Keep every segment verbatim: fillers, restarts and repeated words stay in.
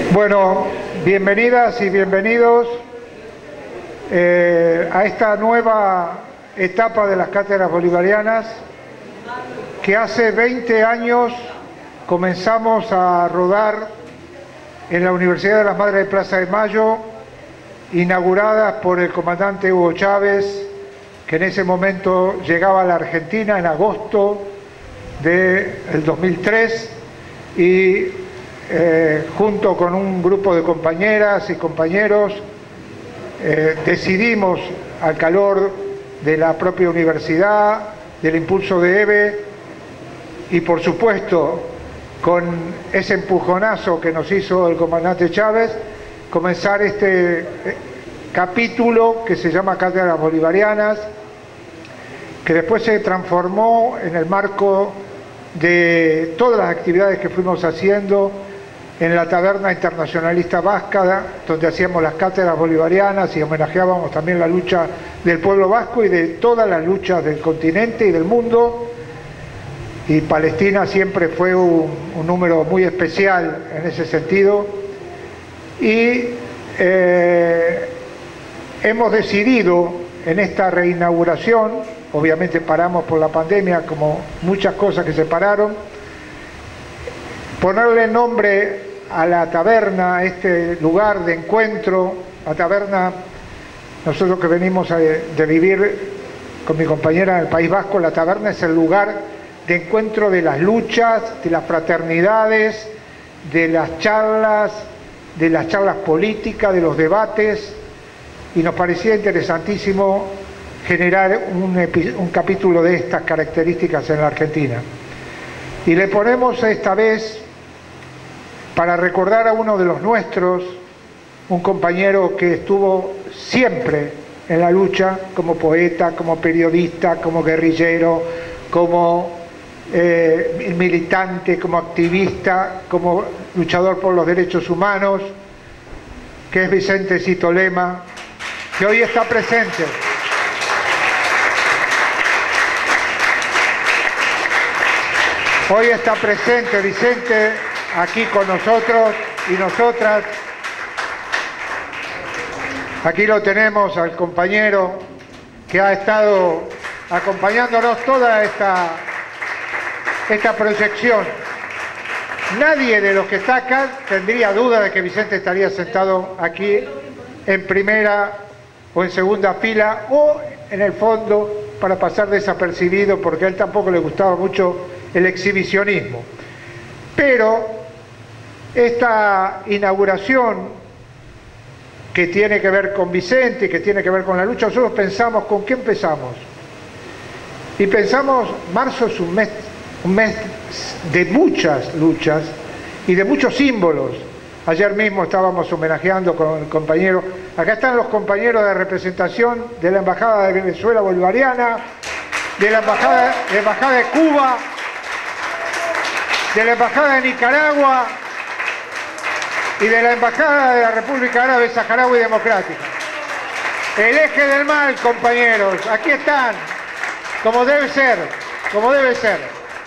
Bueno, bienvenidas y bienvenidos eh, a esta nueva etapa de las cátedras bolivarianas que hace veinte años comenzamos a rodar en la Universidad de las Madres de Plaza de Mayo, inauguradas por el comandante Hugo Chávez, que en ese momento llegaba a la Argentina en agosto del dos mil tres y eh, junto con un grupo de compañeras y compañeros eh, decidimos, al calor de la propia universidad, del impulso de EVE y por supuesto con ese empujonazo que nos hizo el comandante Chávez, comenzar este capítulo que se llama Cátedras Bolivarianas, que después se transformó en el marco de todas las actividades que fuimos haciendo en la Taberna Internacionalista Vasca, donde hacíamos las cátedras bolivarianas y homenajeábamos también la lucha del pueblo vasco y de todas las luchas del continente y del mundo. Y Palestina siempre fue un, un número muy especial en ese sentido. Y eh, hemos decidido en esta reinauguración, obviamente paramos por la pandemia como muchas cosas que se pararon, ponerle nombre a la taberna, a este lugar de encuentro. La taberna, nosotros que venimos de, de vivir con mi compañera en el País Vasco, la taberna es el lugar de encuentro de las luchas, de las fraternidades, de las charlas, de las charlas políticas, de los debates, y nos parecía interesantísimo generar un, un capítulo de estas características en la Argentina. Y le ponemos esta vez, para recordar a uno de los nuestros, un compañero que estuvo siempre en la lucha, como poeta, como periodista, como guerrillero, como eh, militante, como activista, como luchador por los derechos humanos, que es Vicente Cito Lema, que hoy está presente. Hoy está presente Vicente aquí con nosotros y nosotras. Aquí lo tenemos al compañero que ha estado acompañándonos toda esta, esta proyección. Nadie de los que está acá tendría duda de que Vicente estaría sentado aquí en primera o en segunda fila o en el fondo para pasar desapercibido, porque a él tampoco le gustaba mucho el exhibicionismo. Pero esta inauguración que tiene que ver con Vicente, que tiene que ver con la lucha, nosotros pensamos, ¿con qué empezamos? Y pensamos, marzo es un mes, un mes de muchas luchas y de muchos símbolos. Ayer mismo estábamos homenajeando con el compañero, acá están los compañeros de representación de la Embajada de Venezuela Bolivariana, de la Embajada, de la Embajada de Cuba, de la Embajada de Nicaragua y de la Embajada de la República Árabe Saharaui Democrática. El eje del mal, compañeros, aquí están, como debe ser, como debe ser.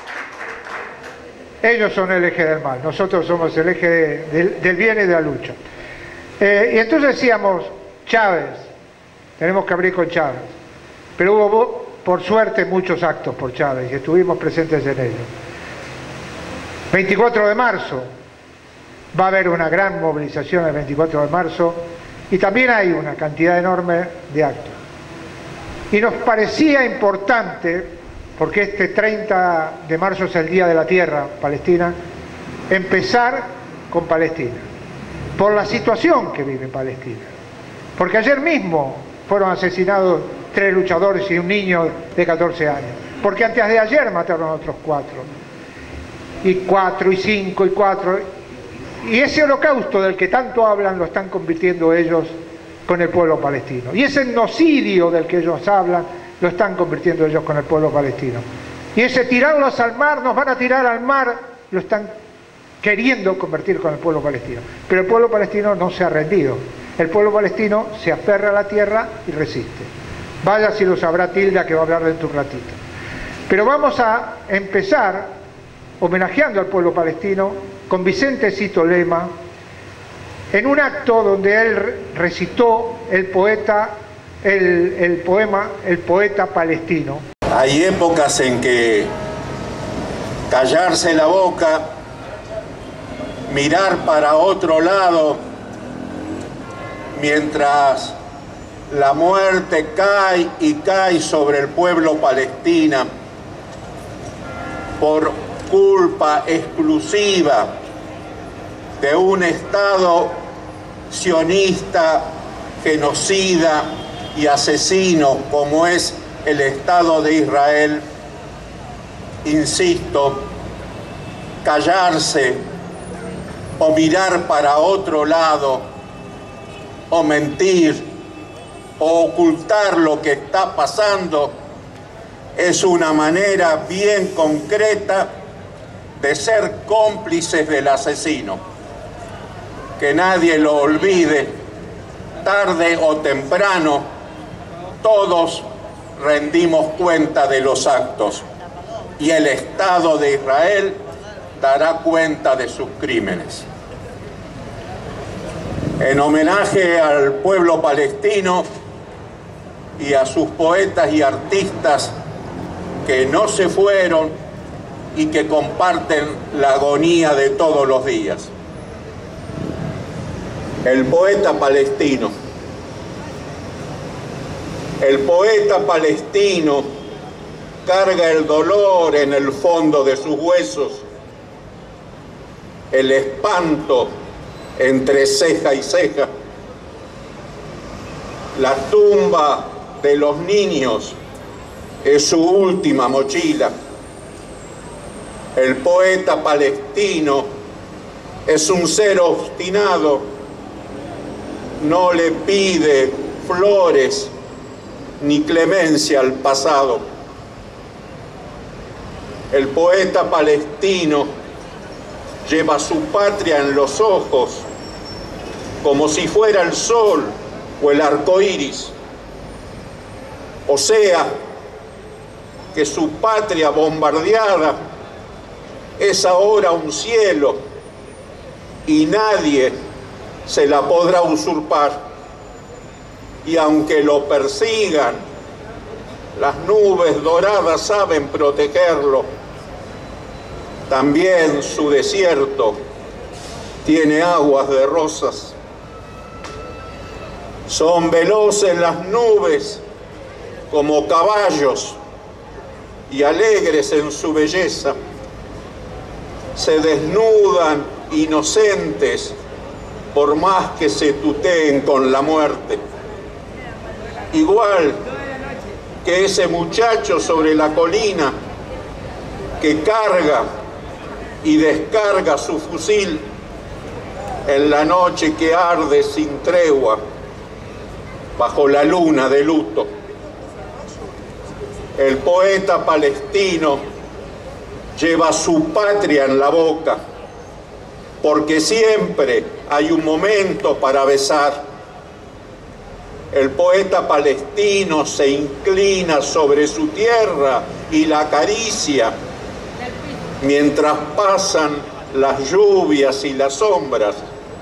Ellos son el eje del mal, nosotros somos el eje de, de, del bien y de la lucha. Eh, y entonces decíamos, Chávez, tenemos que abrir con Chávez, pero hubo, por suerte, muchos actos por Chávez y estuvimos presentes en ellos. veinticuatro de marzo, va a haber una gran movilización el veinticuatro de marzo y también hay una cantidad enorme de actos. Y nos parecía importante, porque este treinta de marzo es el Día de la Tierra Palestina, empezar con Palestina, por la situación que vive Palestina. Porque ayer mismo fueron asesinados tres luchadores y un niño de catorce años, porque antes de ayer mataron a otros cuatro. Y cuatro, y cinco, y cuatro, y ese holocausto del que tanto hablan lo están convirtiendo ellos con el pueblo palestino, y ese genocidio del que ellos hablan lo están convirtiendo ellos con el pueblo palestino, y ese tirarlos al mar, nos van a tirar al mar, lo están queriendo convertir con el pueblo palestino, pero el pueblo palestino no se ha rendido, el pueblo palestino se aferra a la tierra y resiste. Vaya si lo sabrá Tilda, que va a hablar dentro de un ratito. Pero vamos a empezar homenajeando al pueblo palestino con Vicente Cito Lema, en un acto donde él recitó el poeta, el, el poema El poeta palestino. Hay épocas en que callarse la boca, mirar para otro lado, mientras la muerte cae y cae sobre el pueblo palestino por culpa exclusiva de un Estado sionista, genocida y asesino como es el Estado de Israel. Insisto, callarse o mirar para otro lado o mentir o ocultar lo que está pasando es una manera bien concreta de ser cómplices del asesino. Que nadie lo olvide, tarde o temprano, todos rendimos cuenta de los actos y el Estado de Israel dará cuenta de sus crímenes. En homenaje al pueblo palestino y a sus poetas y artistas que no se fueron y que comparten la agonía de todos los días. El poeta palestino. El poeta palestino carga el dolor en el fondo de sus huesos, el espanto entre ceja y ceja. La tumba de los niños es su última mochila. El poeta palestino es un ser obstinado, no le pide flores ni clemencia al pasado. El poeta palestino lleva su patria en los ojos como si fuera el sol o el arco iris. O sea, que su patria bombardeada es ahora un cielo y nadie se la podrá usurpar. Y aunque lo persigan, las nubes doradas saben protegerlo. También su desierto tiene aguas de rosas. Son veloces las nubes como caballos y alegres en su belleza. Se desnudan inocentes por más que se tuteen con la muerte. Igual que ese muchacho sobre la colina que carga y descarga su fusil en la noche que arde sin tregua bajo la luna de luto. El poeta palestino lleva su patria en la boca, porque siempre hay un momento para besar. El poeta palestino se inclina sobre su tierra y la acaricia mientras pasan las lluvias y las sombras.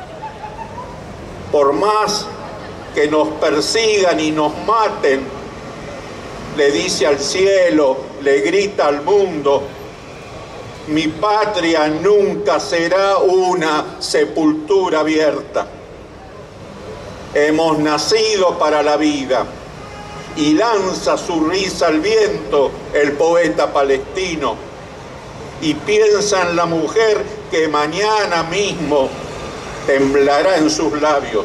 Por más que nos persigan y nos maten, le dice al cielo, le grita al mundo: mi patria nunca será una sepultura abierta. Hemos nacido para la vida. Y lanza su risa al viento el poeta palestino y piensa en la mujer que mañana mismo temblará en sus labios.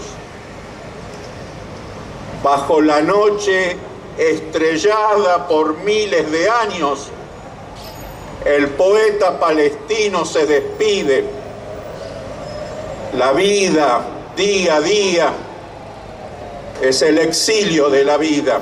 Bajo la noche estrellada por miles de años, el poeta palestino se despide. La vida, día a día, es el exilio de la vida.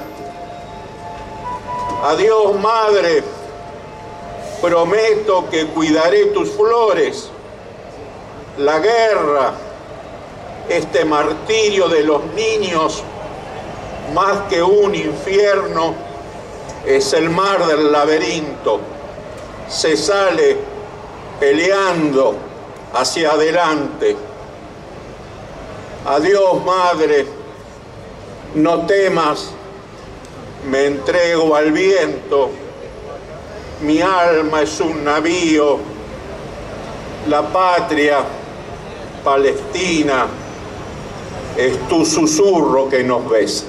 Adiós, madre, prometo que cuidaré tus flores. La guerra, este martirio de los niños, más que un infierno, es el mar del laberinto. Se sale peleando hacia adelante. Adiós, madre, no temas, me entrego al viento. Mi alma es un navío, la patria, Palestina, es tu susurro que nos besa.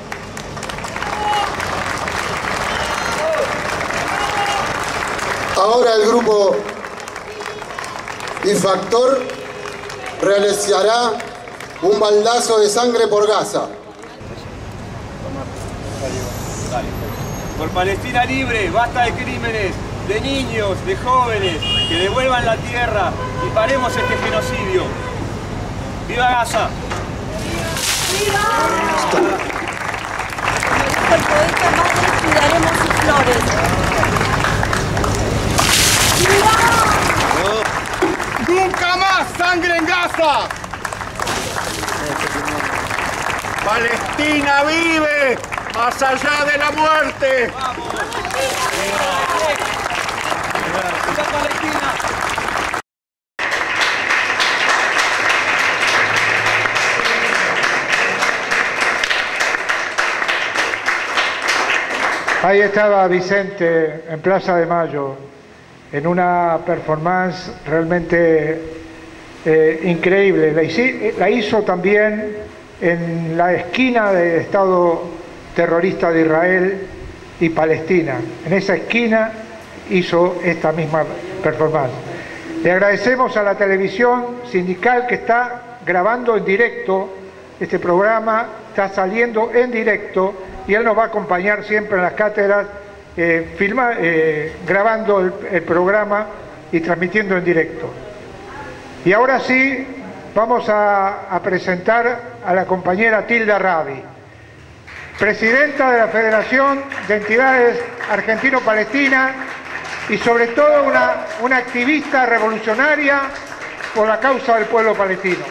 Ahora el grupo Infactor realizará un baldazo de sangre por Gaza. Por Palestina libre, basta de crímenes, de niños, de jóvenes, que devuelvan la tierra y paremos este genocidio. ¡Viva Gaza! ¡Viva! El poeta Madre, cuidaremos sus flores. ¡Viva! ¡Nunca más sangre en Gaza! ¡Palestina vive! ¡Más allá de la muerte! ¡Vamos! ¡Viva Palestina! Ahí estaba Vicente en Plaza de Mayo, en una performance realmente eh, increíble. La hizo, la hizo también en la esquina del Estado terrorista de Israel y Palestina. En esa esquina hizo esta misma performance. Le agradecemos a la televisión sindical que está grabando en directo este programa, está saliendo en directo, y él nos va a acompañar siempre en las cátedras, eh, filma, eh, grabando el, el programa y transmitiendo en directo. Y ahora sí, vamos a, a presentar a la compañera Tilda Rabi, presidenta de la Federación de Entidades Argentino-Palestina y sobre todo una, una activista revolucionaria por la causa del pueblo palestino.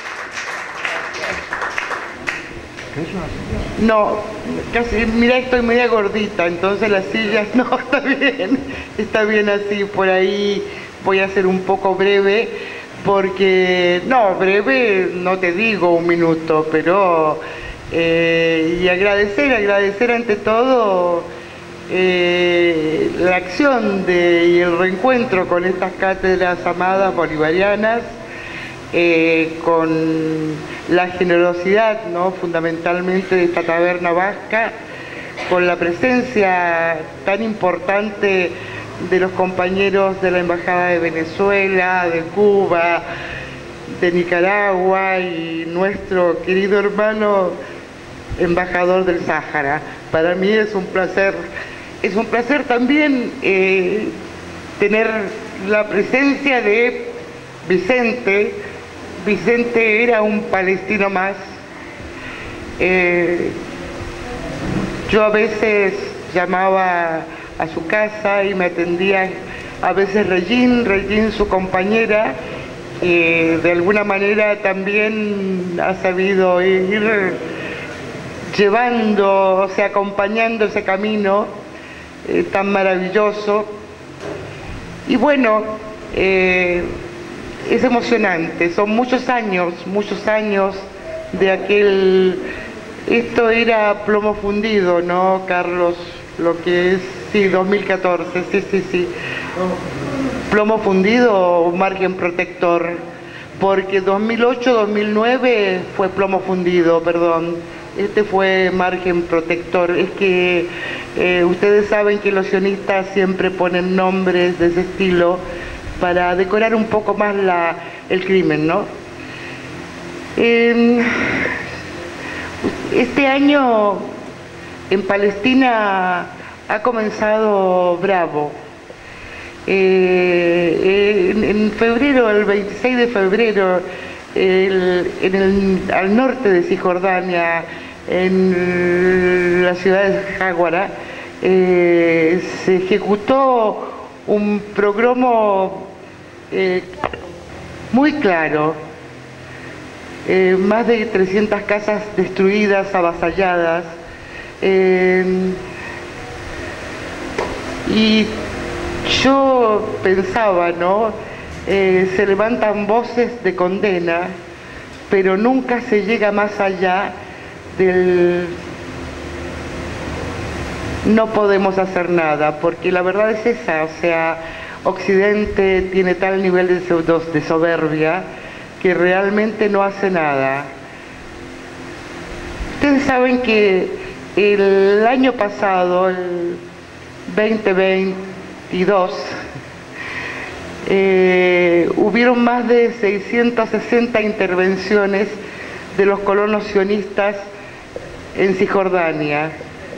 No, casi, mira, estoy media gordita, entonces las sillas, no, está bien, está bien así, por ahí voy a ser un poco breve, porque, no, breve no te digo un minuto, pero, eh, y agradecer, agradecer ante todo eh, la acción de, y el reencuentro con estas cátedras amadas bolivarianas, Eh, con la generosidad, ¿no?, fundamentalmente de esta taberna vasca, con la presencia tan importante de los compañeros de la Embajada de Venezuela, de Cuba, de Nicaragua y nuestro querido hermano embajador del Sáhara. Para mí es un placer, es un placer también eh, tener la presencia de Vicente. Vicente era un palestino más. Eh, yo a veces llamaba a su casa y me atendía a veces Regín, Regín su compañera, que de alguna manera también ha sabido ir llevando, o sea, acompañando ese camino eh, tan maravilloso. Y bueno, eh, es emocionante, son muchos años, muchos años de aquel, esto era plomo fundido, ¿no, Carlos? Lo que es, sí, dos mil catorce, sí, sí, sí. Plomo fundido o margen protector, porque dos mil ocho, dos mil nueve fue plomo fundido, perdón. Este fue margen protector. Es que eh, ustedes saben que los sionistas siempre ponen nombres de ese estilo para decorar un poco más la, el crimen, ¿no? Eh, este año en Palestina ha comenzado bravo. Eh, en, en febrero, el veintiséis de febrero, el, en el, al norte de Cisjordania, en la ciudad de Jáguara, eh, se ejecutó un progromo eh, muy claro, eh, más de trescientas casas destruidas, avasalladas, eh, y yo pensaba, ¿no? Eh, se levantan voces de condena, pero nunca se llega más allá del no podemos hacer nada, porque la verdad es esa, o sea, Occidente tiene tal nivel de, de soberbia que realmente no hace nada. Ustedes saben que el año pasado, el veinte veintidós, eh, hubieron más de seiscientas sesenta intervenciones de los colonos sionistas en Cisjordania.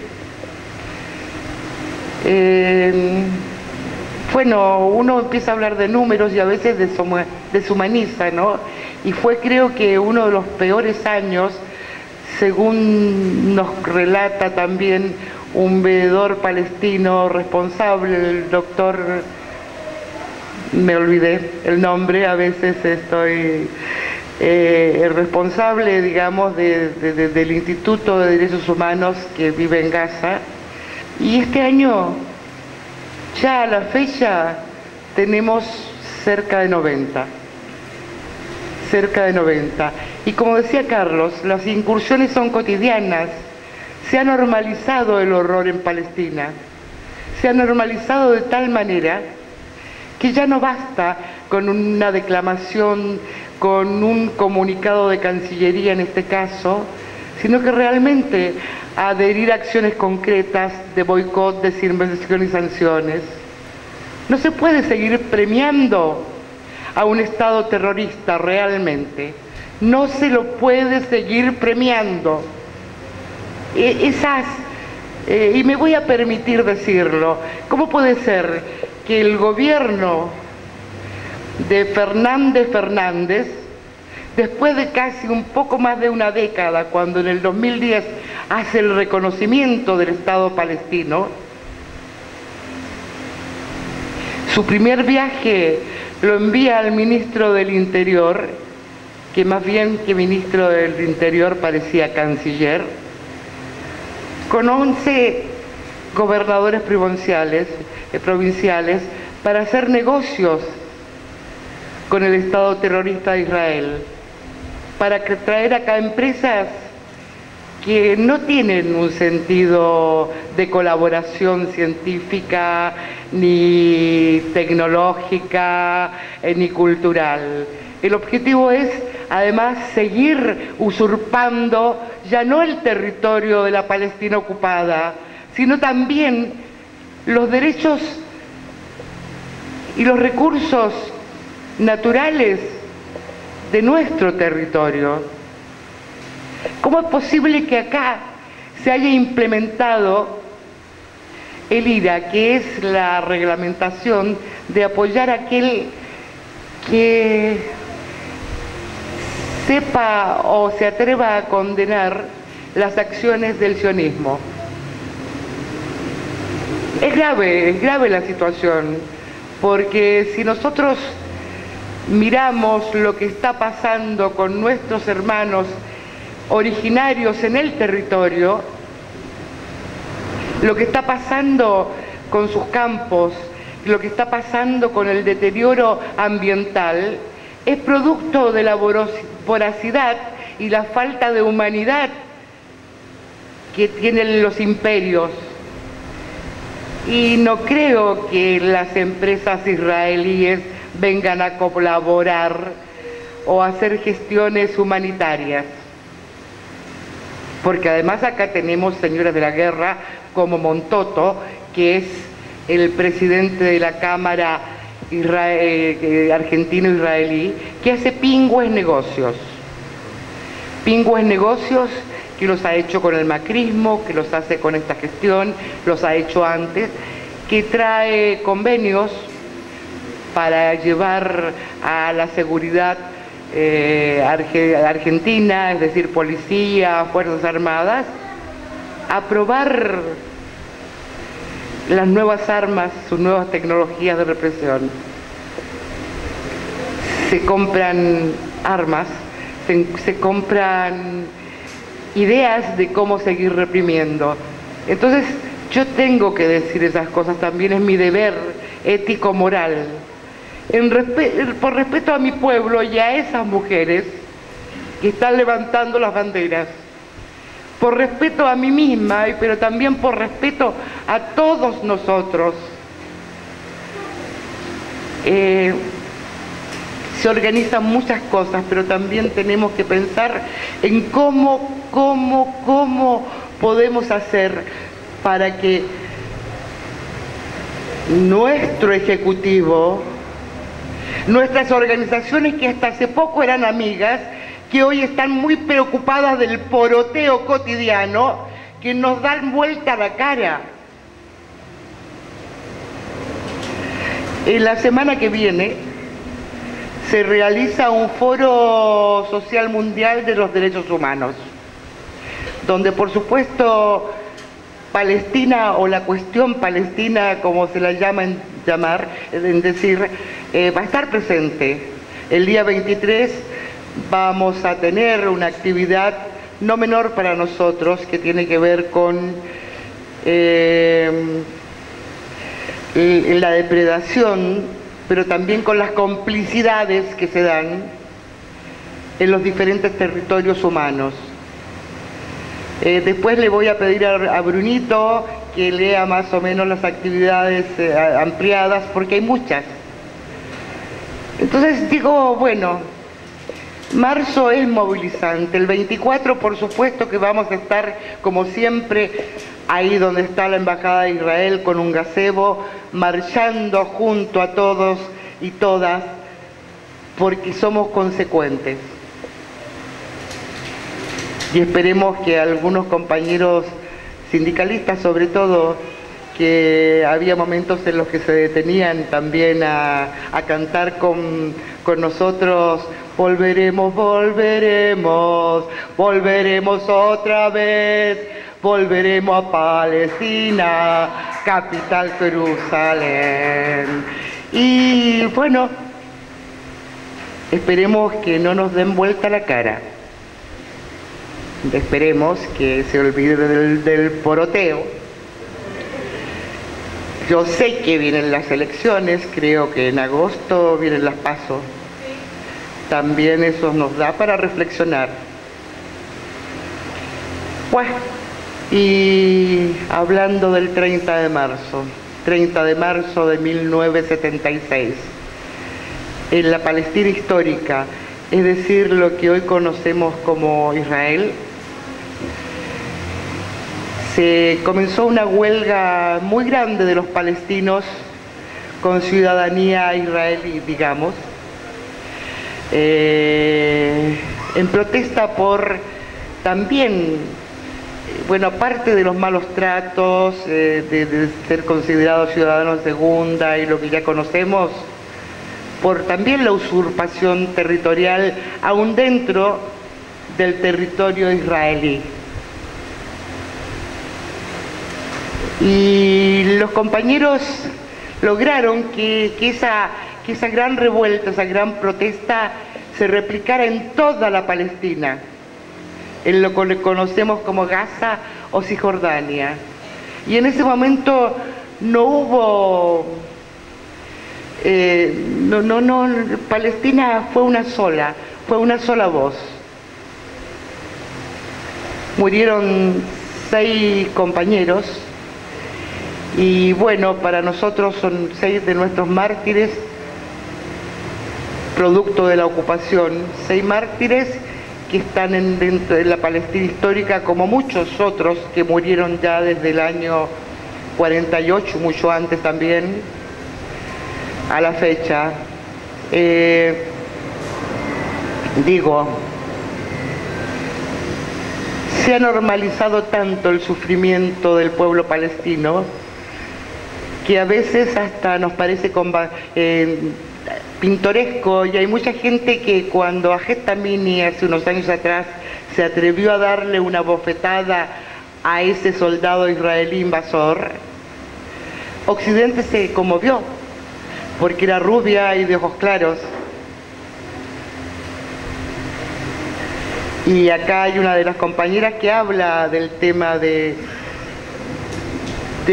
Eh, bueno, uno empieza a hablar de números y a veces deshumaniza, ¿no? Y fue, creo que, uno de los peores años, según nos relata también un veedor palestino responsable, el doctor, me olvidé el nombre, a veces estoy, eh, el responsable, digamos, de, de, de, del Instituto de Derechos Humanos que vive en Gaza. Y este año, ya a la fecha, tenemos cerca de noventa. Cerca de noventa. Y como decía Carlos, las incursiones son cotidianas. Se ha normalizado el horror en Palestina. Se ha normalizado de tal manera que ya no basta con una declamación, con un comunicado de Cancillería en este caso, sino que realmente adherir a acciones concretas de boicot, desinversión y sanciones. No se puede seguir premiando a un Estado terrorista realmente. No se lo puede seguir premiando. E esas, eh, y me voy a permitir decirlo, ¿cómo puede ser que el gobierno de Fernández Fernández, después de casi un poco más de una década, cuando en el dos mil diez hace el reconocimiento del Estado palestino, su primer viaje lo envía al ministro del Interior, que más bien que ministro del Interior parecía canciller, con once gobernadores provinciales, eh, provinciales para hacer negocios con el Estado terrorista de Israel, para que traer acá empresas que no tienen un sentido de colaboración científica, ni tecnológica, eh, ni cultural. El objetivo es, además, seguir usurpando ya no el territorio de la Palestina ocupada, sino también los derechos y los recursos naturales de nuestro territorio. ¿Cómo es posible que acá se haya implementado el I R A, que es la reglamentación de apoyar a aquel que sepa o se atreva a condenar las acciones del sionismo? Es grave, es grave la situación, porque si nosotros miramos lo que está pasando con nuestros hermanos originarios en el territorio, lo que está pasando con sus campos, lo que está pasando con el deterioro ambiental, es producto de la voracidad y la falta de humanidad que tienen los imperios. Y no creo que las empresas israelíes vengan a colaborar o a hacer gestiones humanitarias. Porque además acá tenemos señores de la guerra como Montoto, que es el presidente de la Cámara Israel, argentino-israelí, que hace pingües negocios. Pingües negocios que los ha hecho con el macrismo, que los hace con esta gestión, los ha hecho antes, que trae convenios para llevar a la seguridad eh, argentina, es decir, policía, fuerzas armadas, a probar las nuevas armas, sus nuevas tecnologías de represión. Se compran armas, se, se compran ideas de cómo seguir reprimiendo. Entonces, yo tengo que decir esas cosas, también es mi deber ético-moral. En respe- por respeto a mi pueblo y a esas mujeres que están levantando las banderas. Por respeto a mí misma, pero también por respeto a todos nosotros. Eh, se organizan muchas cosas, pero también tenemos que pensar en cómo, cómo, cómo podemos hacer para que nuestro ejecutivo, nuestras organizaciones que hasta hace poco eran amigas, que hoy están muy preocupadas del poroteo cotidiano, que nos dan vuelta a la cara. En la semana que viene se realiza un foro social mundial de los derechos humanos, donde por supuesto Palestina, o la cuestión palestina, como se la llaman llamar, es decir, eh, va a estar presente. El día veintitrés vamos a tener una actividad no menor para nosotros, que tiene que ver con eh, la depredación, pero también con las complicidades que se dan en los diferentes territorios humanos. Eh, después le voy a pedir a, a Brunito que lea más o menos las actividades eh, ampliadas, porque hay muchas. Entonces digo, bueno, marzo es movilizante. El veinticuatro, por supuesto que vamos a estar, como siempre, ahí donde está la Embajada de Israel con un gazebo, marchando junto a todos y todas, porque somos consecuentes. Y esperemos que algunos compañeros sindicalistas, sobre todo, que había momentos en los que se detenían también a, a cantar con, con nosotros, volveremos, volveremos, volveremos otra vez, volveremos a Palestina, capital Jerusalén. Y bueno, esperemos que no nos den vuelta la cara. Esperemos que se olvide del, del poroteo. Yo sé que vienen las elecciones, creo que en agosto vienen las PASO. También eso nos da para reflexionar. Bueno, y hablando del treinta de marzo, treinta de marzo de mil novecientos setenta y seis, en la Palestina histórica, es decir, lo que hoy conocemos como Israel, se comenzó una huelga muy grande de los palestinos con ciudadanía israelí, digamos, eh, en protesta por también, bueno, aparte de los malos tratos, eh, de, de ser considerados ciudadanos de segunda y lo que ya conocemos, por también la usurpación territorial aún dentro del territorio israelí. Y los compañeros lograron que, que, esa, que esa gran revuelta, esa gran protesta se replicara en toda la Palestina, en lo que conocemos como Gaza o Cisjordania. Y en ese momento no hubo, eh, no, no, no, Palestina fue una sola, fue una sola voz. Murieron seis compañeros. Y bueno, para nosotros son seis de nuestros mártires, producto de la ocupación, seis mártires que están en, dentro de la Palestina histórica, como muchos otros que murieron ya desde el año cuarenta y ocho, mucho antes también, a la fecha. Eh, digo, se ha normalizado tanto el sufrimiento del pueblo palestino, que a veces hasta nos parece eh, pintoresco, y hay mucha gente que cuando Ahed Tamimi hace unos años atrás se atrevió a darle una bofetada a ese soldado israelí invasor, Occidente se conmovió, porque era rubia y de ojos claros. Y acá hay una de las compañeras que habla del tema de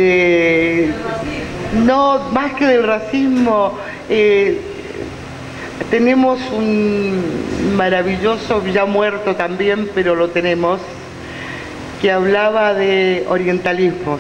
De, no, más que del racismo, eh, tenemos un maravilloso, ya muerto también, pero lo tenemos, que hablaba de orientalismos.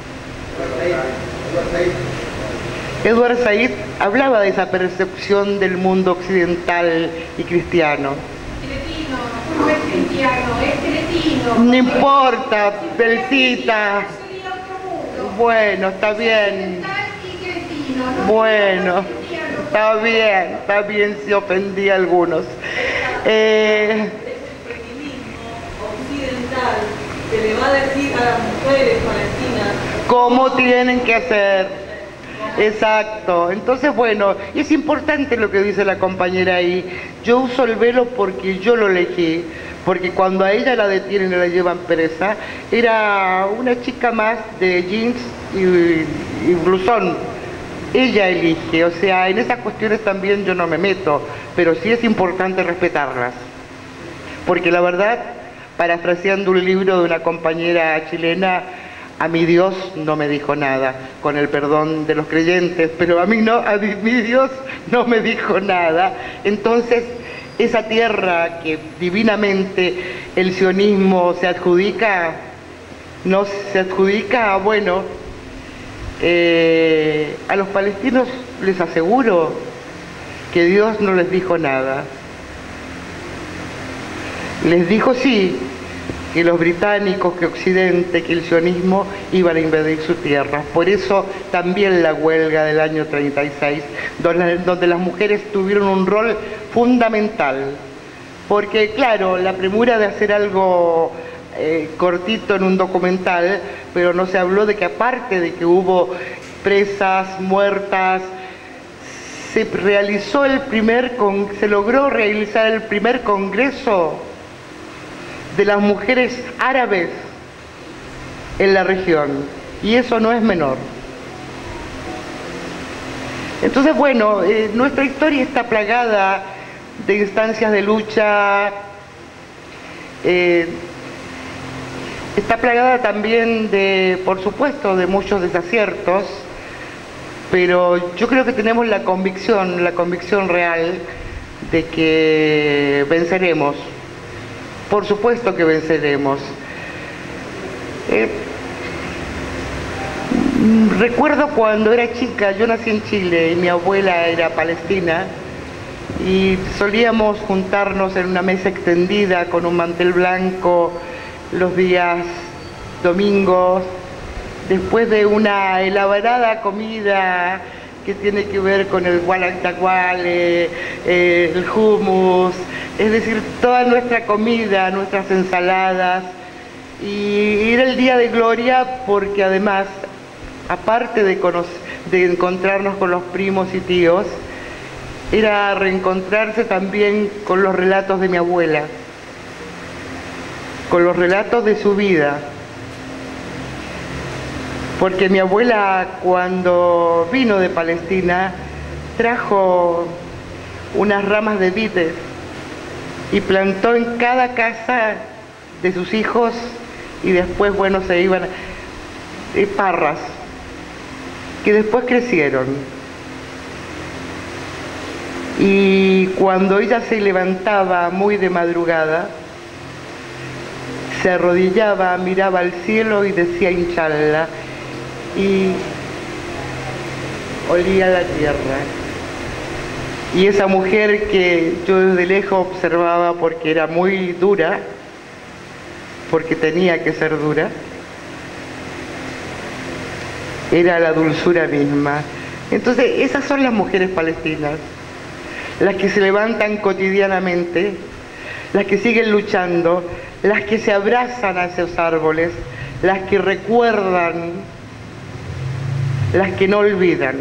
Edward Said hablaba de esa percepción del mundo occidental y cristiano. Cretino, no es cristiano, es cretino. No importa, Belcita. Sería otro mundo. Bueno, está bien. Occidental y cretino, no Bueno, cristiano. está bien, está bien si ofendí a algunos. Eh, Es el feminismo occidental que le va a decir a las mujeres palestinas ¿Cómo tienen que hacer? Exacto. Entonces, bueno, es importante lo que dice la compañera ahí. Yo uso el velo porque yo lo elegí, porque cuando a ella la detienen y la llevan presa, era una chica más de jeans y, y blusón. Ella elige, o sea, en esas cuestiones también yo no me meto, pero sí es importante respetarlas. Porque la verdad, parafraseando un libro de una compañera chilena, a mi Dios no me dijo nada, con el perdón de los creyentes, pero a mí no, a mi, mi Dios no me dijo nada. Entonces, esa tierra que divinamente el sionismo se adjudica, no se adjudica, bueno, eh, a los palestinos les aseguro que Dios no les dijo nada. Les dijo sí, que los británicos, que Occidente, que el sionismo iban a invadir sus tierras. Por eso también la huelga del año treinta y seis, donde, donde las mujeres tuvieron un rol fundamental. Porque, claro, la premura de hacer algo eh, cortito en un documental, pero no se habló de que aparte de que hubo presas, muertas, se realizó el primer, con, se logró realizar el primer congreso de las mujeres árabes en la región, y eso no es menor. Entonces, bueno, eh, nuestra historia está plagada de instancias de lucha, eh, está plagada también de, por supuesto, de muchos desaciertos, pero yo creo que tenemos la convicción, la convicción real de que venceremos. Por supuesto que venceremos. Eh, recuerdo cuando era chica, yo nací en Chile y mi abuela era palestina, y solíamos juntarnos en una mesa extendida con un mantel blanco los días domingos, después de una elaborada comida que tiene que ver con el gualactaguale, eh, el hummus, es decir, toda nuestra comida, nuestras ensaladas. Y era el día de gloria porque además, aparte de, de encontrarnos con los primos y tíos, era reencontrarse también con los relatos de mi abuela, con los relatos de su vida. Porque mi abuela, cuando vino de Palestina, trajo unas ramas de vides y plantó en cada casa de sus hijos, y después, bueno, se iban eh, parras, que después crecieron. Y cuando ella se levantaba muy de madrugada, se arrodillaba, miraba al cielo y decía Inshallah, y olía la tierra. Y esa mujer que yo desde lejos observaba porque era muy dura, porque tenía que ser dura, era la dulzura misma. Entonces, esas son las mujeres palestinas, las que se levantan cotidianamente, las que siguen luchando, las que se abrazan a esos árboles, las que recuerdan, las que no olvidan.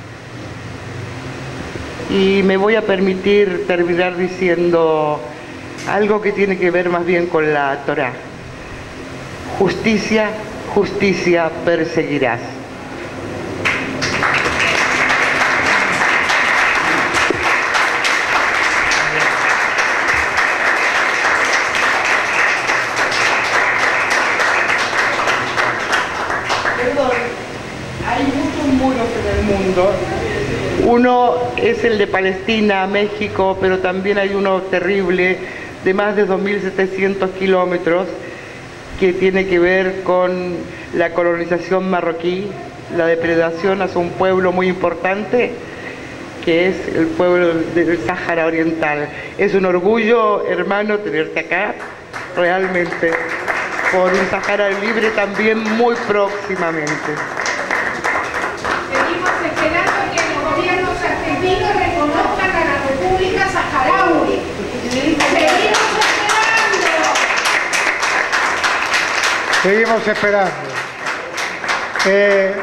Y me voy a permitir terminar diciendo algo que tiene que ver más bien con la Torá. Justicia, justicia perseguirás. Uno es el de Palestina, México, pero también hay uno terrible de más de dos mil setecientos kilómetros que tiene que ver con la colonización marroquí, la depredación hacia un pueblo muy importante que es el pueblo del Sáhara Oriental. Es un orgullo, hermano, tenerte acá, realmente, por un Sáhara libre también muy próximamente. Seguimos esperando que los gobiernos argentinos reconozcan a la República Saharaui. Seguimos esperando. Seguimos esperando. Eh,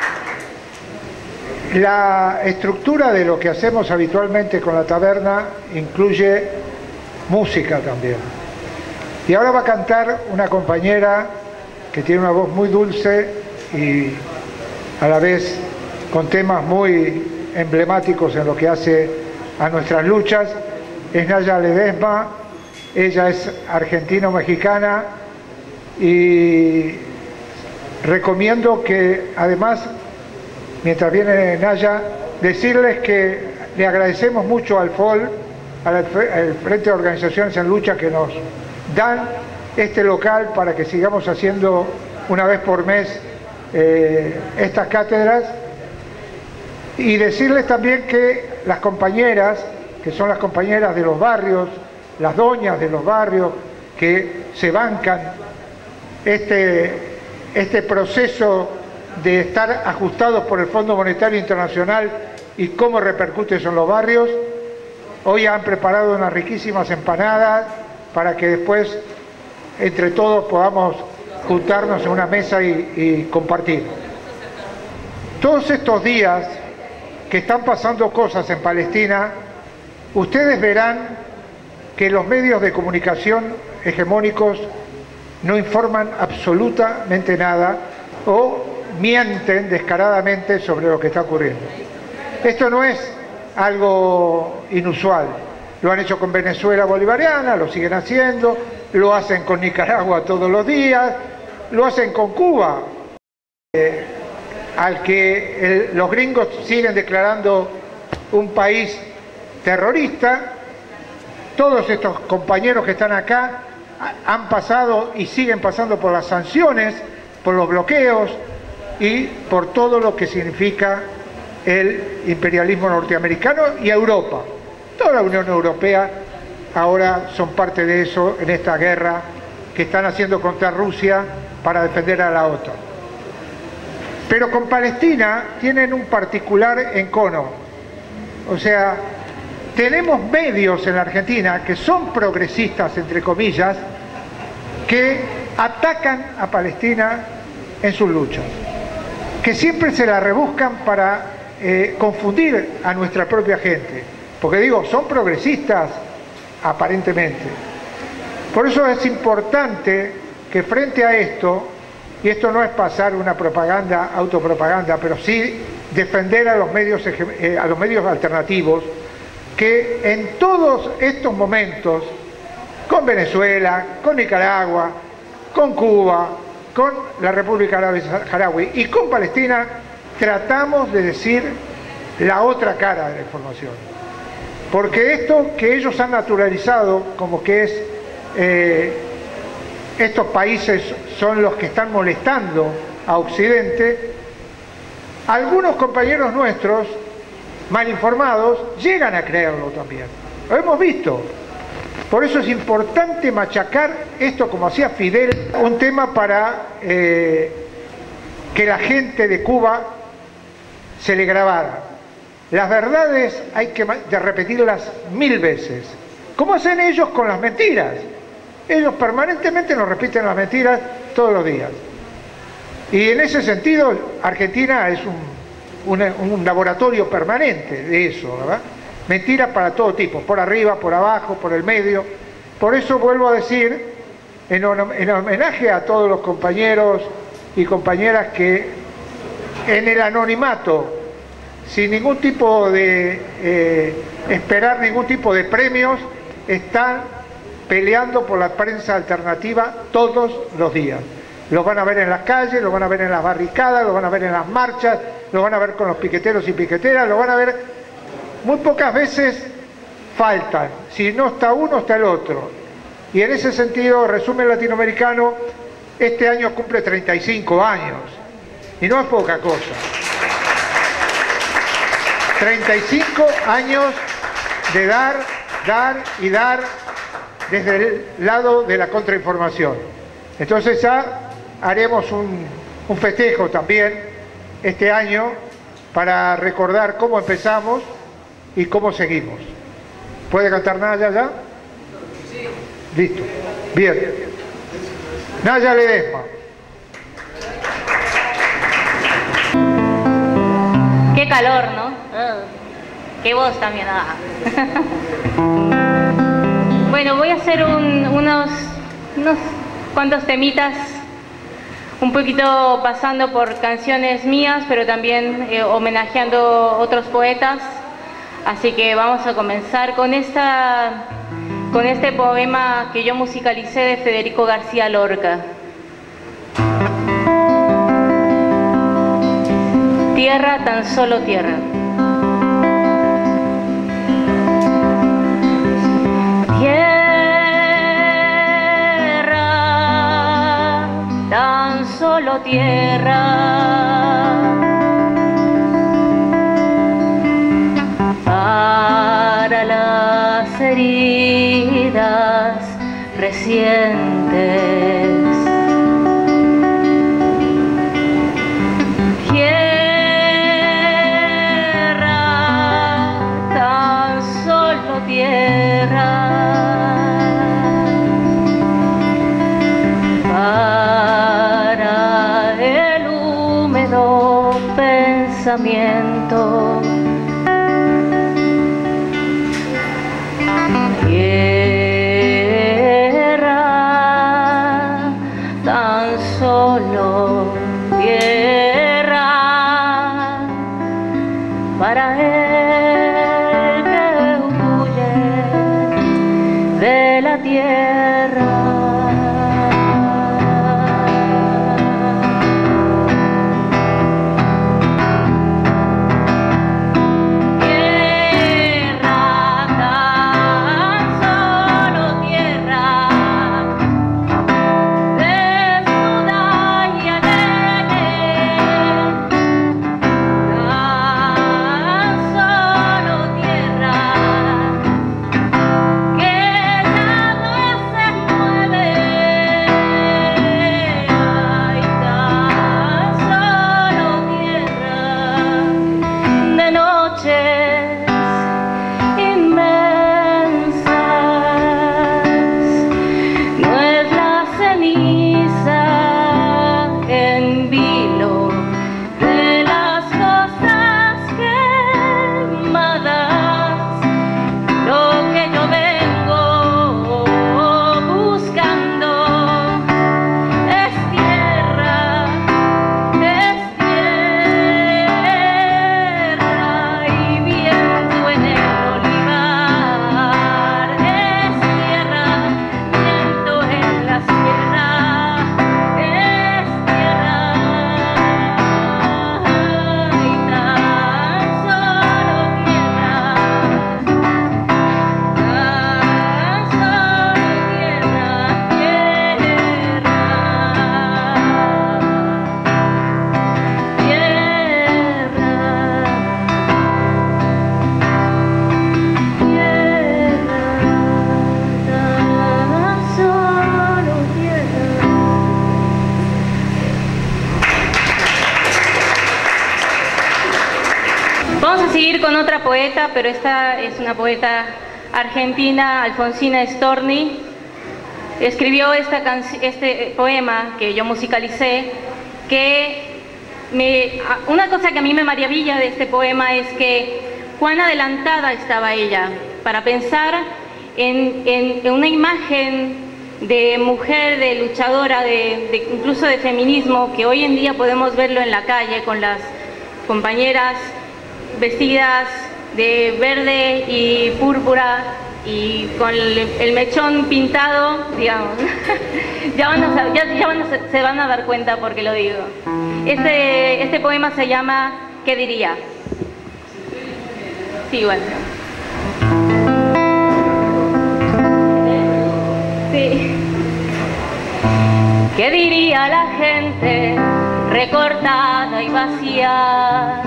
la estructura de lo que hacemos habitualmente con la taberna incluye música también. Y ahora va a cantar una compañera que tiene una voz muy dulce y a la vez con temas muy emblemáticos en lo que hace a nuestras luchas. Es Naya Ledesma, ella es argentino-mexicana y recomiendo que además, mientras viene Naya, decirles que le agradecemos mucho al F O L, al Frente de Organizaciones en Lucha, que nos dan este local para que sigamos haciendo una vez por mes eh, estas cátedras, y decirles también que las compañeras, que son las compañeras de los barrios, las doñas de los barrios, que se bancan este, este proceso de estar ajustados por el Fondo Monetario Internacional y cómo repercute eso en los barrios, hoy han preparado unas riquísimas empanadas para que después entre todos podamos juntarnos en una mesa y, y compartir. Todos estos días que están pasando cosas en Palestina, ustedes verán que los medios de comunicación hegemónicos no informan absolutamente nada o mienten descaradamente sobre lo que está ocurriendo. Esto no es algo inusual. Lo han hecho con Venezuela bolivariana, lo siguen haciendo, lo hacen con Nicaragua todos los días, lo hacen con Cuba, eh, al que el, los gringos siguen declarando un país terrorista. Todos estos compañeros que están acá han pasado y siguen pasando por las sanciones, por los bloqueos y por todo lo que significa el imperialismo norteamericano y Europa. Toda la Unión Europea ahora son parte de eso en esta guerra que están haciendo contra Rusia para defender a la OTAN. Pero con Palestina tienen un particular encono. O sea, tenemos medios en la Argentina que son progresistas, entre comillas, que atacan a Palestina en sus luchas, que siempre se la rebuscan para eh, confundir a nuestra propia gente, porque digo, son progresistas aparentemente. Por eso es importante que frente a esto, y esto no es pasar una propaganda, autopropaganda, pero sí defender a los medios, eh, a los medios alternativos, que en todos estos momentos, con Venezuela, con Nicaragua, con Cuba, con la República Árabe Saharaui y con Palestina, tratamos de decir la otra cara de la información. Porque esto que ellos han naturalizado como que es eh, estos países son los que están molestando a Occidente, algunos compañeros nuestros mal informados llegan a creerlo también. Lo hemos visto. Por eso es importante machacar esto como hacía Fidel, un tema para eh, que la gente de Cuba se le grabara. Las verdades hay que de repetirlas mil veces, como hacen ellos con las mentiras. Ellos permanentemente nos repiten las mentiras todos los días. Y en ese sentido, Argentina es un, un, un laboratorio permanente de eso, ¿verdad? Mentiras para todo tipo, por arriba, por abajo, por el medio. Por eso vuelvo a decir, en, en homenaje a todos los compañeros y compañeras que en el anonimato, sin ningún tipo de eh, esperar ningún tipo de premios, están peleando por la prensa alternativa todos los días. Los van a ver en las calles, los van a ver en las barricadas, los van a ver en las marchas, los van a ver con los piqueteros y piqueteras, los van a ver muy pocas veces faltan. Si no está uno, está el otro. Y en ese sentido, Resumen Latinoamericano este año cumple treinta y cinco años. Y no es poca cosa. treinta y cinco años de dar, dar y dar desde el lado de la contrainformación. Entonces ya haremos un, un festejo también este año para recordar cómo empezamos y cómo seguimos. ¿Puede cantar Naya ya? Sí. Listo. Bien. Naya Ledesma. Qué calor, ¿no? Uh, qué voz también. Ah. Bueno, voy a hacer un, unos, unos cuantos temitas, un poquito pasando por canciones mías, pero también eh, homenajeando otros poetas. Así que vamos a comenzar con, esta, con este poema que yo musicalicé de Federico García Lorca. Tierra, tan solo tierra. Tierra, tan solo tierra. Para las heridas recientes. Pensamiento. Tierra, tan solo tierra, para el que huye de la tierra. Con otra poeta, pero esta es una poeta argentina, Alfonsina Storni. Escribió esta este poema que yo musicalicé, que me, una cosa que a mí me maravilla de este poema es que cuán adelantada estaba ella para pensar en, en, en una imagen de mujer, de luchadora, de, de, incluso de feminismo, que hoy en día podemos verlo en la calle con las compañeras vestidas de verde y púrpura y con el, el mechón pintado, digamos. ya van a, ya, ya van a, se van a dar cuenta por qué lo digo. Este, este poema se llama ¿Qué diría? Sí, bueno. Sí. ¿Qué diría la gente recortada y vacía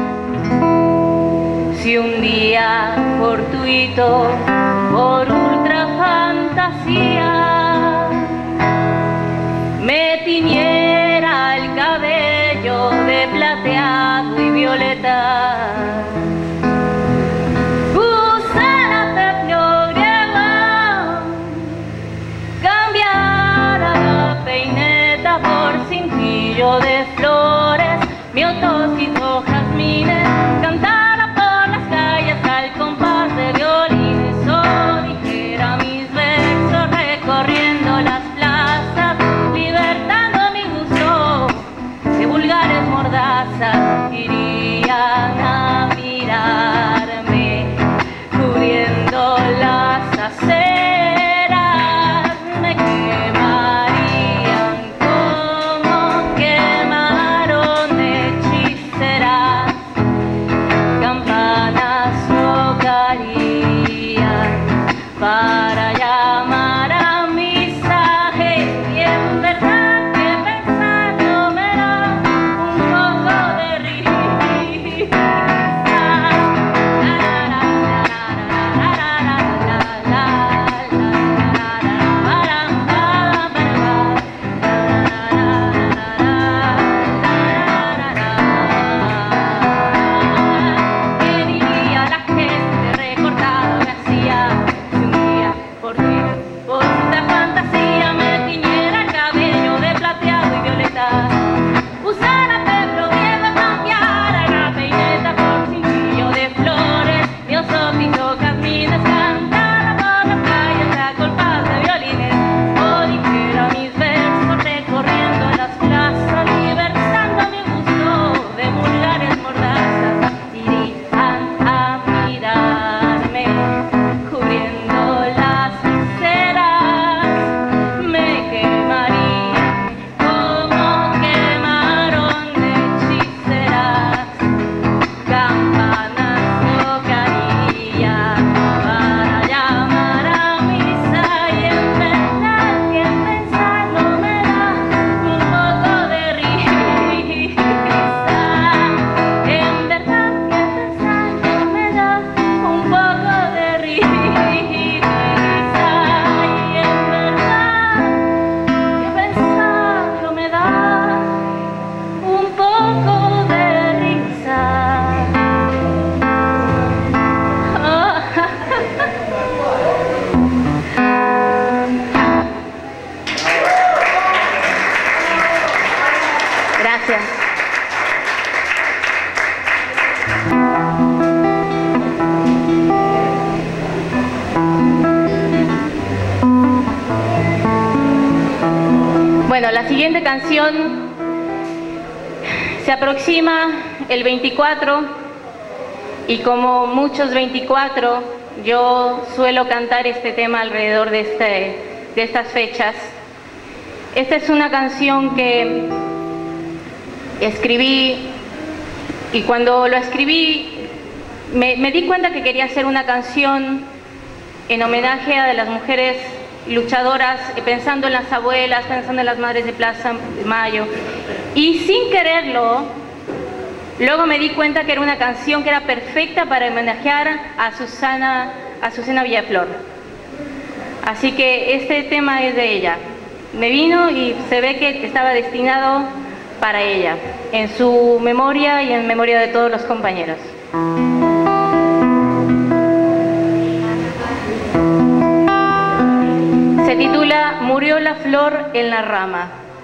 si un día fortuito por ultra fantasía me tiñera el cabello de plateado y violeta? Usara peplo griego, cambiara la peineta por cintillo de flores, miotosito jazmines, cantara por las calles al compás de violines, o dijera mis versos recorriendo las plazas, libertando mi gusto de vulgares mordazas. Irían a mirarme cubriendo las aceras, me quemarían como quemaron hechiceras, campanas tocarían para llamar a misa, y en verdad que pensarlo me da un poco de risa. ¿Qué diría la gente recortada vacía si un día por fin, por una fantasía me tiñera el cabello de plateado y violeta? Usara peplo griego, cambiara la peineta por cintillo de flores, miosopito jazmines, cantara por las calles a compás de violines, o dijera mis versos recorriendo las plazas, libertando mi gusto de vulgares mordazas. Irían a mirarme cubriendo las aceras, me quemarían como quemaron hechiceras, campanas tocarían para llamar a misa, y en verdad que pensarlo me da un poco de risa. En verdad que pensarlo me da un poco de risa, y en verdad que pensarlo me da un poco de risa. Gracias. Bueno, la siguiente canción se aproxima el veinticuatro, y como muchos veinticuatro, yo suelo cantar este tema alrededor de, este, de estas fechas. Esta es una canción que escribí, y cuando lo escribí me, me di cuenta que quería hacer una canción en homenaje a las mujeres luchadoras, pensando en las abuelas, pensando en las madres de Plaza de Mayo, y sin quererlo luego me di cuenta que era una canción que era perfecta para homenajear a Susana, a Susana Villaflor. Así que este tema es de ella. Me vino y se ve que estaba destinado para ella, en su memoria y en memoria de todos los compañeros. Se titula Murió la flor en la rama.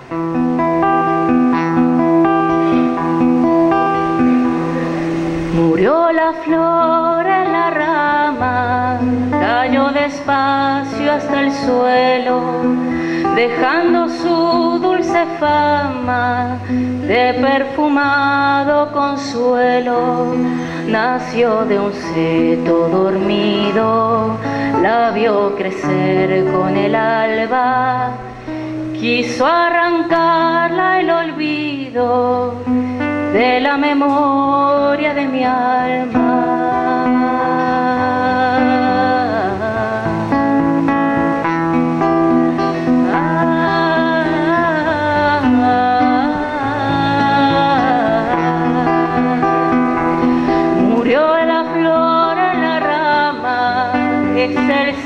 Murió la flor en la rama, cayó despacio hasta el suelo, dejando su dulce fama de perfumado consuelo. Nació de un seto dormido, la vio crecer con el alba, quiso arrancarla el olvido de la memoria de mi alma.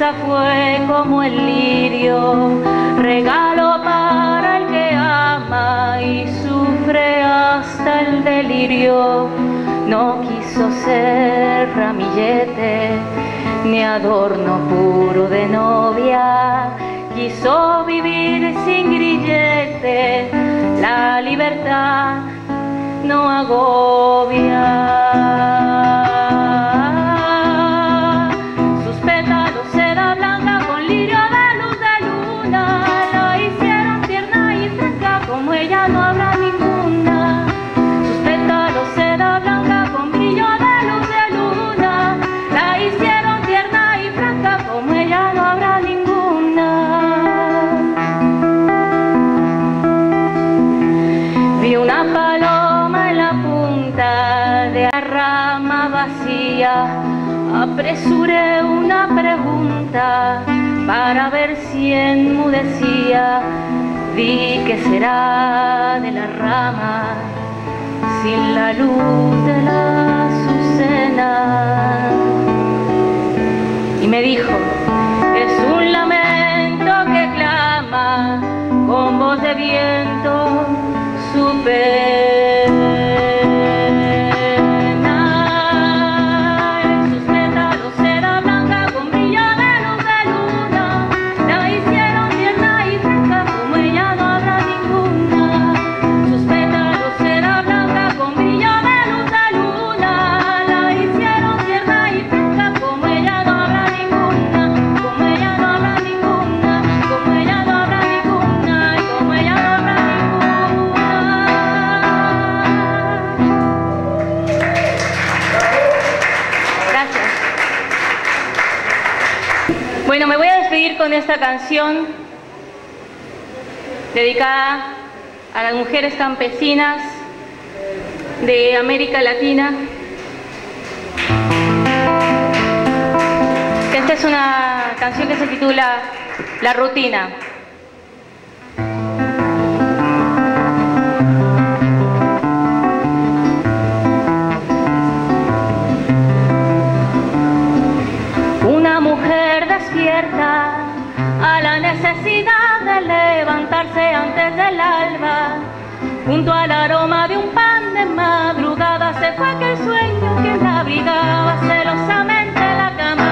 ella fue como el lirio, regalo para el que ama y sufre hasta el delirio. No quiso ser ramillete ni adorno puro de novia, quiso vivir sin grillete, la libertad no agobia. Sus pétalos seda blanca con lirio de luz de luna, la hicieron tierna y franca como ella no habrá ninguna. Sus pétalos seda blanca con brillo de luz de luna, la hicieron tierna y franca como ella no habrá ninguna. Vi una paloma en la punta de la rama vacía, apresuré una pregunta para ver si enmudecía. Vi que será de la rama sin la luz de la azucena. Y me dijo, es un lamento que clama con voz de viento su pena. En sus pétalos seda blanca con brillo de luz de luna, la hicieron tierna y franca como ella no habrá ninguna. Sus pétalos seda blanca con brillo de luz de luna, la hicieron tierna y franca como ella no habrá ninguna, como ella no habrá ninguna, como ella no habrá ninguna, y como ella no habrá ninguna. Gracias. Bueno, me voy a despedir con esta canción dedicada a las mujeres campesinas de América Latina. Esta es una canción que se titula La Rutina. Una mujer despierta a la necesidad de levantarse antes del alba, junto al aroma de un pan de madrugada se fue aquel sueño que la abrigaba celosamente en la cama.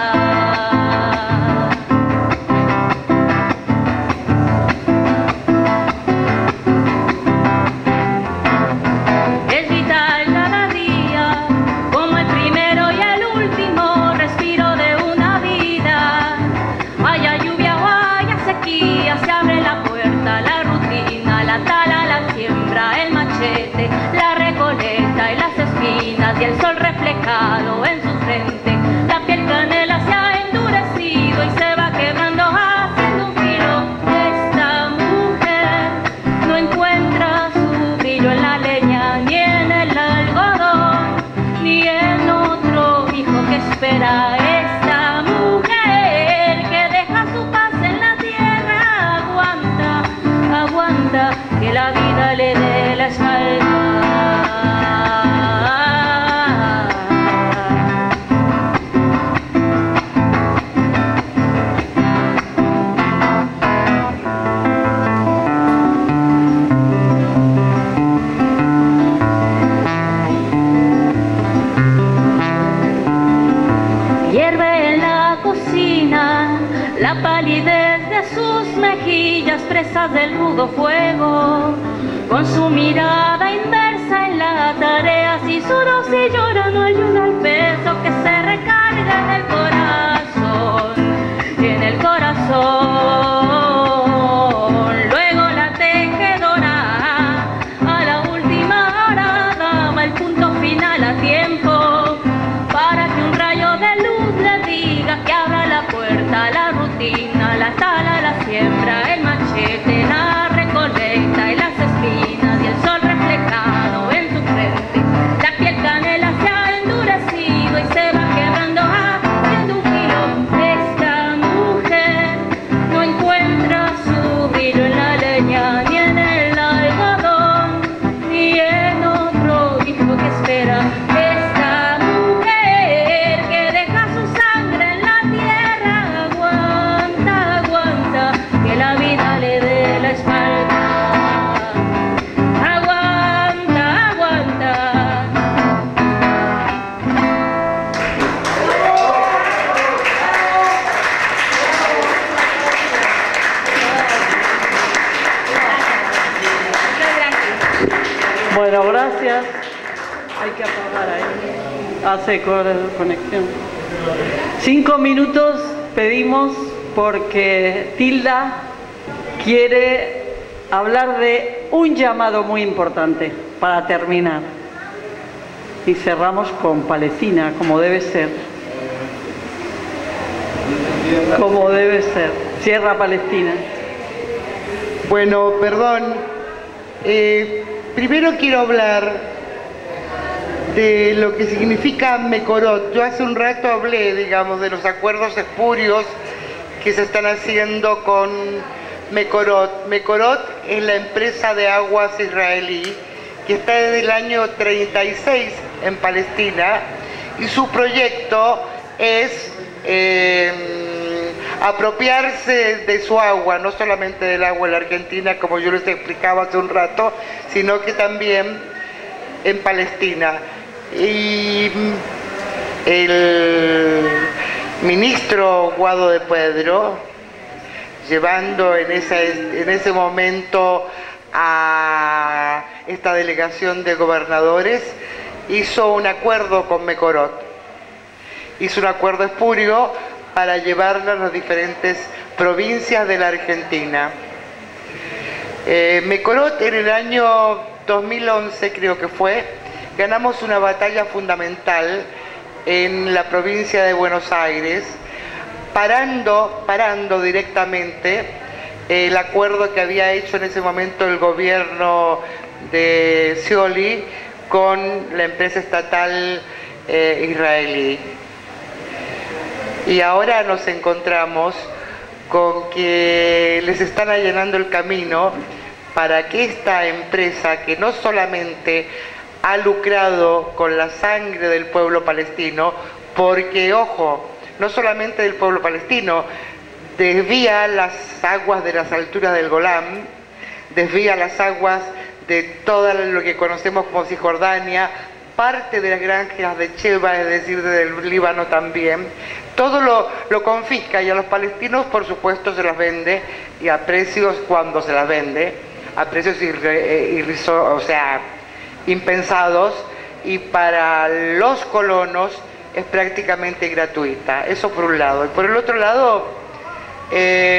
Es vital cada día, como el primero y el último respiro de una vida. Haya lluvia o haya sequía, se abre la puerta, la rutina, la tala, la siembra, el machete, la recoleta y las espinas, y el sol reflejado en su frente. La piel canela se ha endurecido y se va quebrando haciendo un filo. Esta mujer no encuentra su brillo en la leña, ni en el algodón, ni en otro hijo que espera. Esta mujer que deja su paz en la tierra aguanta, aguanta que la vida le dé la espalda. Hierve en la cocina la palidez de sus mejillas presas del rudo fuego, con su mirada inmersa en la tarea. Si suda o si llora no ayuda al peso que se recarga en el corazón, en el corazón. Luego la tejedora a la última hora daba el punto final a tiempo, para que un rayo de luz le diga que abra la puerta. La rutina, la tala, la siembra, el machete, la recolecta y las espinas, y el sol reflejado en su frente. La piel canela se ha endurecido y se Bueno, gracias. Hay que apagar ahí. Hace conexión. Cinco minutos pedimos porque Tilda quiere hablar de un llamado muy importante para terminar. Y cerramos con Palestina, como debe ser. Como debe ser. Cierra Palestina. Bueno, perdón. Eh, primero quiero hablar de lo que significa Mekorot. Yo hace un rato hablé, digamos, de los acuerdos espurios que se están haciendo con Mekorot. Mekorot es la empresa de aguas israelí que está desde el año treinta y seis en Palestina y su proyecto es eh, apropiarse de su agua, no solamente del agua de la Argentina, como yo les explicaba hace un rato, sino que también en Palestina. Y el ministro Guado de Pedro, llevando en, esa, en ese momento a esta delegación de gobernadores, hizo un acuerdo con Mekorot. Hizo un acuerdo espurio para llevarlo a las diferentes provincias de la Argentina. Eh, Mekorot en el año dos mil once, creo que fue, ganamos una batalla fundamental en la provincia de Buenos Aires, parando, parando directamente el acuerdo que había hecho en ese momento el gobierno de Scioli con la empresa estatal eh, israelí. Y ahora nos encontramos con que les están allanando el camino para que esta empresa, que no solamente ha lucrado con la sangre del pueblo palestino, porque, ojo, no solamente del pueblo palestino, desvía las aguas de las alturas del Golán, desvía las aguas de todo lo que conocemos como Cisjordania, parte de las granjas de Sheba, es decir, del Líbano también. Todo lo, lo confisca y a los palestinos, por supuesto, se las vende, y a precios, cuando se las vende, a precios irre, irriso, o sea, impensados, y para los colonos es prácticamente gratuita. Eso por un lado. Y por el otro lado, eh,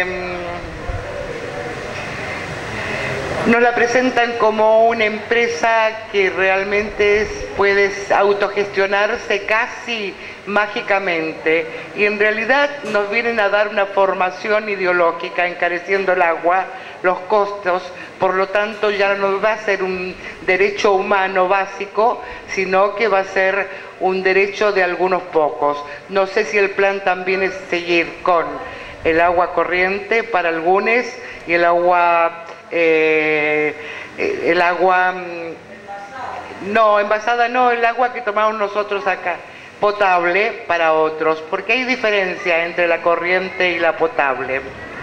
nos la presentan como una empresa que realmente es, puede autogestionarse casi mágicamente, y en realidad nos vienen a dar una formación ideológica encareciendo el agua, los costos. Por lo tanto, ya no va a ser un derecho humano básico, sino que va a ser un derecho de algunos pocos. No sé si el plan también es seguir con el agua corriente para algunos y el agua, eh, el agua, no, envasada no, el agua que tomamos nosotros acá, potable para otros, porque hay diferencia entre la corriente y la potable.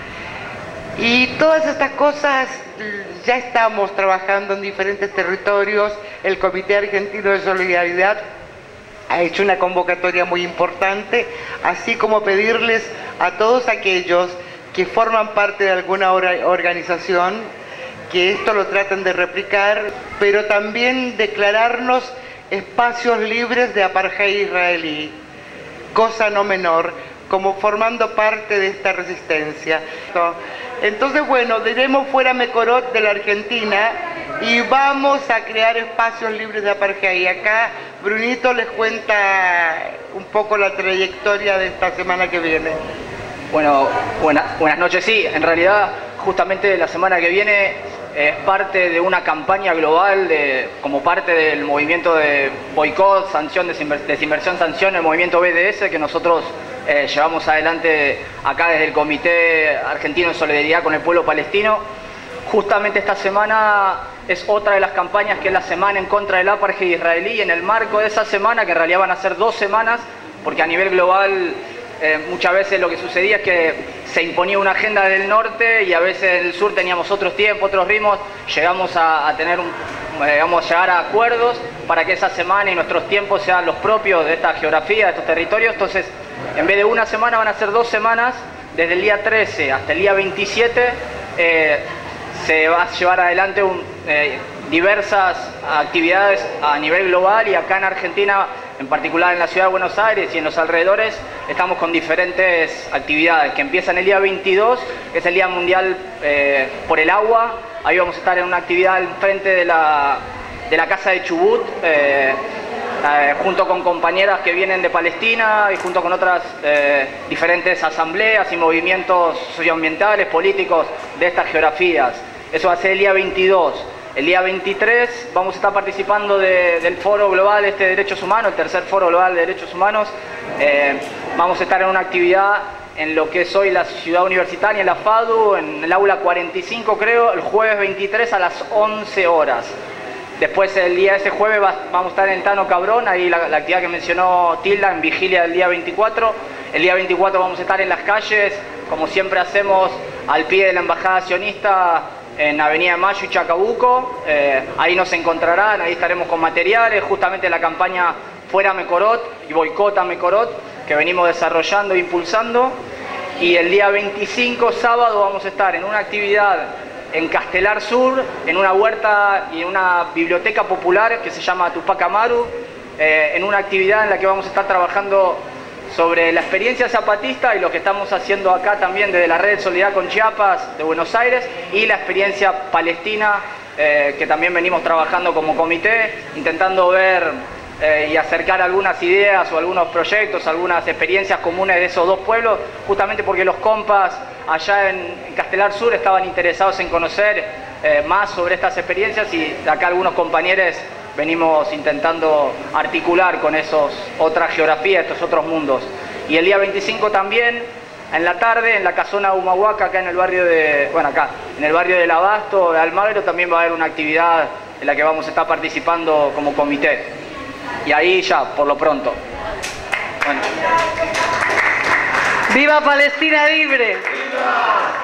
Y todas estas cosas ya estamos trabajando en diferentes territorios. El Comité Argentino de Solidaridad ha hecho una convocatoria muy importante, así como pedirles a todos aquellos que forman parte de alguna organización que esto lo traten de replicar, pero también declararnos espacios libres de apartheid israelí, cosa no menor, como formando parte de esta resistencia. Entonces, bueno, diremos fuera Mekorot de la Argentina y vamos a crear espacios libres de apartheid. Acá Brunito les cuenta un poco la trayectoria de esta semana que viene. Bueno, buena, buenas noches. Sí, en realidad justamente la semana que viene es parte de una campaña global de, como parte del movimiento de boicot, sanción, desinversión, sanción, el movimiento B D S que nosotros eh, llevamos adelante acá desde el Comité Argentino de Solidaridad con el Pueblo Palestino. Justamente esta semana es otra de las campañas, que es la semana en contra del apartheid israelí, y en el marco de esa semana, que en realidad van a ser dos semanas, porque a nivel global eh, muchas veces lo que sucedía es que se imponía una agenda del norte y a veces en el sur teníamos otros tiempos, otros ritmos, llegamos a, a tener un, digamos, a llegar a acuerdos para que esa semana y nuestros tiempos sean los propios de esta geografía, de estos territorios. Entonces, en vez de una semana van a ser dos semanas, desde el día trece hasta el día veintisiete, eh, se va a llevar adelante un, eh, diversas actividades a nivel global y acá en Argentina, en particular en la ciudad de Buenos Aires y en los alrededores, estamos con diferentes actividades que empiezan el día veintidós, que es el Día Mundial eh, por el Agua. Ahí vamos a estar en una actividad enfrente de la, de la Casa de Chubut, eh, eh, junto con compañeras que vienen de Palestina y junto con otras eh, diferentes asambleas y movimientos socioambientales, políticos de estas geografías. Eso va a ser el día veintidós. El día veintitrés vamos a estar participando de, del Foro Global este de Derechos Humanos, el tercer Foro Global de Derechos Humanos. Eh, vamos a estar en una actividad en lo que es hoy la ciudad universitaria, en la FADU, en el aula cuarenta y cinco creo, el jueves veintitrés a las once horas. Después el día ese jueves va, vamos a estar en Tano Cabrón, ahí la, la actividad que mencionó Tilda, en vigilia del día veinticuatro. El día veinticuatro vamos a estar en las calles, como siempre hacemos, al pie de la Embajada Sionista, en Avenida Mayo y Chacabuco. Eh, ahí nos encontrarán, ahí estaremos con materiales, justamente la campaña Fuera Mecorot y Boicota Mecorot, que venimos desarrollando e impulsando. Y el día veinticinco, sábado, vamos a estar en una actividad en Castelar Sur, en una huerta y en una biblioteca popular que se llama Tupac Amaru, eh, en una actividad en la que vamos a estar trabajando sobre la experiencia zapatista y lo que estamos haciendo acá también desde la Red de Solidaridad con Chiapas de Buenos Aires, y la experiencia palestina, eh, que también venimos trabajando como comité, intentando ver eh, y acercar algunas ideas o algunos proyectos, algunas experiencias comunes de esos dos pueblos, justamente porque los compas allá en, en Castelar Sur estaban interesados en conocer eh, más sobre estas experiencias, y de acá algunos compañeros venimos intentando articular con esos otras geografías, estos otros mundos. Y el día veinticinco también, en la tarde, en la casona Humahuaca, acá en el barrio de, bueno, acá, en el barrio del Abasto, de Almagro, también va a haber una actividad en la que vamos a estar participando como comité. Y ahí ya, por lo pronto. Bueno. ¡Viva Palestina libre! ¡Viva!